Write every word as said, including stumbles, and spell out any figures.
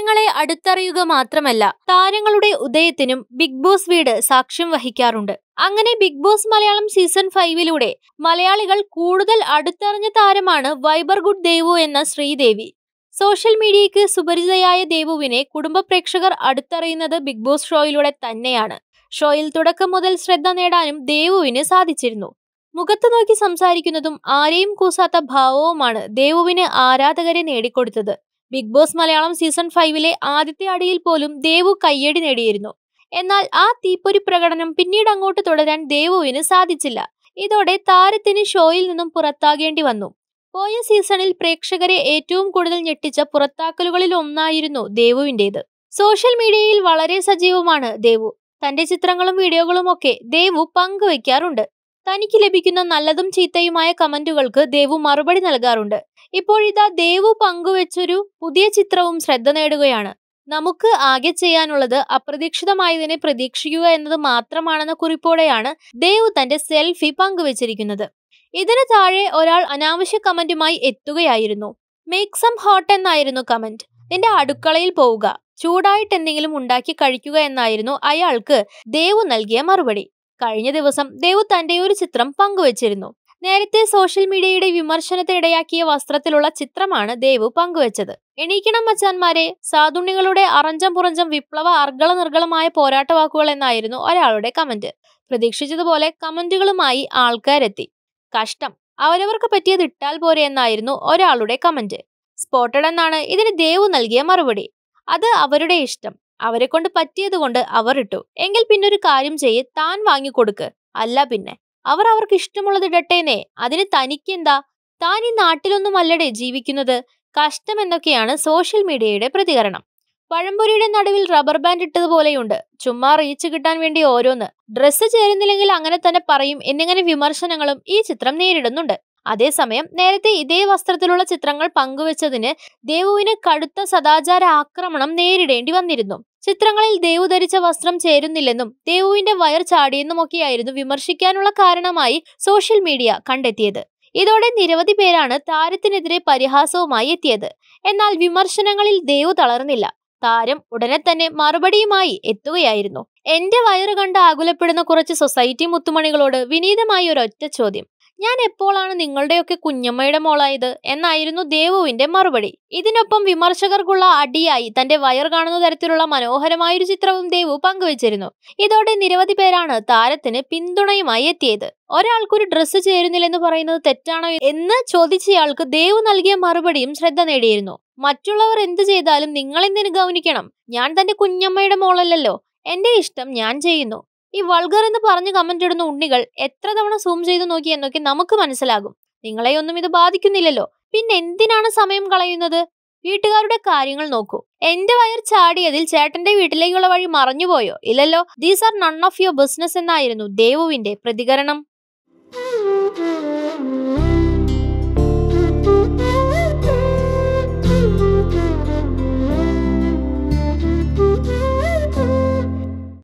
താരങ്ങളെ അടുത്തറിയുക മാത്രമല്ല, താരങ്ങളുടെ ഉദയത്തിനും ബിഗ് ബോസ് വീട് സാക്ഷ്യം വഹിക്കാറുണ്ട്. അങ്ങനെ ബിഗ് ബോസ് മലയാളം സീസൺ ഫൈവിലൂടെ മലയാളികൾ കൂടുതൽ അടുത്തറിഞ്ഞ താരമാണ് വൈബർ ഗുഡ് ദേവു എന്ന ശ്രീദേവി. സോഷ്യൽ മീഡിയയ്ക്ക് സുപരിചിതയായ ദേവുവിനെ കുടുംബ പ്രേക്ഷകർ അടുത്തറിയുന്നത് ബിഗ് ബോസ് ഷോയിലൂടെ തന്നെയാണ്. ഷോയിൽ തുടക്കം മുതൽ ശ്രദ്ധ നേടാനും ദേവുവിന് സാധിച്ചിരുന്നു. മുഖത്ത് നോക്കി സംസാരിക്കുന്നതും ആരെയും കൂസാത്ത ഭാവവുമാണ് ദേവുവിന് ആരാധകരെ നേടിക്കൊടുത്തത്. ബിഗ് ബോസ് മലയാളം സീസൺ ഫൈവിലെ ആദ്യത്തെ അടിയിൽ പോലും ദേവു കയ്യടി നേടിയിരുന്നു. എന്നാൽ ആ തീപ്പൊരി പ്രകടനം പിന്നീട് അങ്ങോട്ട് തുടരാൻ ദേവുവിന് സാധിച്ചില്ല. ഇതോടെ താരത്തിന് ഷോയിൽ നിന്നും പുറത്താകേണ്ടി വന്നു. പോയ സീസണിൽ പ്രേക്ഷകരെ ഏറ്റവും കൂടുതൽ ഞെട്ടിച്ച പുറത്താക്കലുകളിൽ ഒന്നായിരുന്നു ദേവുവിൻ്റേത്. സോഷ്യൽ മീഡിയയിൽ വളരെ സജീവമാണ് ദേവു. തന്റെ ചിത്രങ്ങളും വീഡിയോകളും ഒക്കെ ദേവു പങ്കുവയ്ക്കാറുണ്ട്. തനിക്ക് ലഭിക്കുന്ന നല്ലതും ചീത്തയുമായ കമന്റുകൾക്ക് ദേവു മറുപടി നൽകാറുണ്ട്. ഇപ്പോഴിതാ ദേവു പങ്കുവെച്ചൊരു പുതിയ ചിത്രവും ശ്രദ്ധ നേടുകയാണ്. നമുക്ക് ആകെ ചെയ്യാനുള്ളത് അപ്രതീക്ഷിതമായതിനെ പ്രതീക്ഷിക്കുക എന്നത് മാത്രമാണെന്ന കുറിപ്പോടെയാണ് ദേവു തന്റെ സെൽഫി പങ്കുവച്ചിരിക്കുന്നത്. ഇതിന് താഴെ ഒരാൾ അനാവശ്യ കമന്റുമായി എത്തുകയായിരുന്നു. മേക്ക് സം ഹോട്ട് എന്നായിരുന്നു കമന്റ്. നിന്റെ അടുക്കളയിൽ പോവുക, ചൂടായിട്ട് എന്തെങ്കിലും ഉണ്ടാക്കി കഴിക്കുക എന്നായിരുന്നു അയാൾക്ക് ദേവു നൽകിയ മറുപടി. കഴിഞ്ഞ ദിവസം ദേവു തന്റെ ഒരു ചിത്രം പങ്കുവച്ചിരുന്നു. നേരത്തെ സോഷ്യൽ മീഡിയയുടെ വിമർശനത്തെ ഇടയാക്കിയ വസ്ത്രത്തിലുള്ള ചിത്രമാണ് ദേവു പങ്കുവച്ചത്. എണീക്കണം മച്ചാന്മാരെ, സാധുണ്ണികളുടെ അറഞ്ചം പുറഞ്ചം വിപ്ലവ അർഗള നിർഗളമായ പോരാട്ട വാക്കുകൾ എന്നായിരുന്നു ഒരാളുടെ കമന്റ്. പ്രതീക്ഷിച്ചതുപോലെ കമന്റുകളുമായി ആൾക്കാരെത്തി. കഷ്ടം, അവരവർക്ക് പറ്റിയത് ഇട്ടാൽ പോരെ എന്നായിരുന്നു ഒരാളുടെ കമന്റ്. സ്പോട്ടഡ് എന്നാണ് ഇതിന് ദേവു നൽകിയ മറുപടി. അത് അവരുടെ ഇഷ്ടം, അവരെ കൊണ്ട് പറ്റിയത് കൊണ്ട് അവർ ഇട്ടു. എങ്കിൽ പിന്നൊരു കാര്യം ചെയ്യ്, താൻ വാങ്ങിക്കൊടുക്ക്. അല്ല പിന്നെ അവർ അവർക്ക് ഇഷ്ടമുള്ളത് ഇടട്ടേന്നേ, അതിന് തനിക്കെന്താ? താൻ ഈ നാട്ടിലൊന്നും അല്ലടേ ജീവിക്കുന്നത്. കഷ്ടം എന്നൊക്കെയാണ് സോഷ്യൽ മീഡിയയുടെ പ്രതികരണം. പഴംപൊരിയുടെ നടുവിൽ റബ്ബർ ബാൻഡ് ഇട്ടതുപോലെയുണ്ട്. ചുമ്മാ റീച്ച് കിട്ടാൻ വേണ്ടി ഓരോന്ന്. ഡ്രസ്സ് ചേരുന്നില്ലെങ്കിൽ അങ്ങനെ തന്നെ പറയും എന്നിങ്ങനെ വിമർശനങ്ങളും ഈ ചിത്രം നേരിടുന്നുണ്ട്. അതേസമയം നേരത്തെ ഇതേ വസ്ത്രത്തിലുള്ള ചിത്രങ്ങൾ പങ്കുവച്ചതിന് ദേവുവിന് കടുത്ത സദാചാര ആക്രമണം നേരിടേണ്ടി വന്നിരുന്നു. ചിത്രങ്ങളിൽ ദേവു ധരിച്ച വസ്ത്രം ചേരുന്നില്ലെന്നും ദേവുവിന്റെ വയർ ചാടിയെന്നുമൊക്കെയായിരുന്നു വിമർശിക്കാനുള്ള കാരണമായി സോഷ്യൽ മീഡിയ കണ്ടെത്തിയത്. ഇതോടെ നിരവധി പേരാണ് താരത്തിനെതിരെ പരിഹാസവുമായി എത്തിയത്. എന്നാൽ വിമർശനങ്ങളിൽ ദേവു തളർന്നില്ല. താരം ഉടനെ തന്നെ മറുപടിയുമായി എത്തുകയായിരുന്നു. എന്റെ വയറ് കണ്ട് ആകുലപ്പെടുന്ന കുറച്ച് സൊസൈറ്റി മുത്തുമണികളോട് വിനീതമായി ഒരൊറ്റ ചോദ്യം: ഞാൻ എപ്പോഴാണ് നിങ്ങളുടെയൊക്കെ കുഞ്ഞമ്മയുടെ മോളായത് എന്നായിരുന്നു ദേവുവിന്റെ മറുപടി. ഇതിനൊപ്പം വിമർശകർക്കുള്ള അടിയായി തന്റെ വയർ കാണുന്ന തരത്തിലുള്ള മനോഹരമായൊരു ചിത്രവും ദേവു പങ്കുവച്ചിരുന്നു. ഇതോടെ നിരവധി പേരാണ് താരത്തിന് പിന്തുണയുമായി എത്തിയത്. ഒരാൾക്കൊരു ഡ്രസ്സ് ചേരുന്നില്ലെന്ന് പറയുന്നത് തെറ്റാണോ എന്ന് ചോദിച്ചയാൾക്ക് ദേവു നൽകിയ മറുപടിയും ശ്രദ്ധ നേടിയിരുന്നു. മറ്റുള്ളവർ എന്ത് ചെയ്താലും നിങ്ങളെന്തിനു ഗൗനിക്കണം? ഞാൻ തന്റെ കുഞ്ഞമ്മയുടെ മോളല്ലല്ലോ. എന്റെ ഇഷ്ടം ഞാൻ ചെയ്യുന്നു. ഈ വൾഗർ എന്ന് പറഞ്ഞ് കമന്റ് ഇടുന്ന ഉണ്ണികൾ എത്ര തവണ സൂം ചെയ്തു നോക്കി എന്നൊക്കെ നമുക്ക് മനസ്സിലാകും. നിങ്ങളെയൊന്നും ഇത് ബാധിക്കുന്നില്ലല്ലോ, പിന്നെ എന്തിനാണ് സമയം കളയുന്നത്? വീട്ടുകാരുടെ കാര്യങ്ങൾ നോക്കൂ. എന്റെ വയർ ചാടിയതിൽ ചേട്ടന്റെ വീട്ടിലേക്കുള്ള വഴി മറഞ്ഞുപോയോ? ഇല്ലല്ലോ. These are none of your business എന്നായിരുന്നു ദേവുവിന്റെ പ്രതികരണം.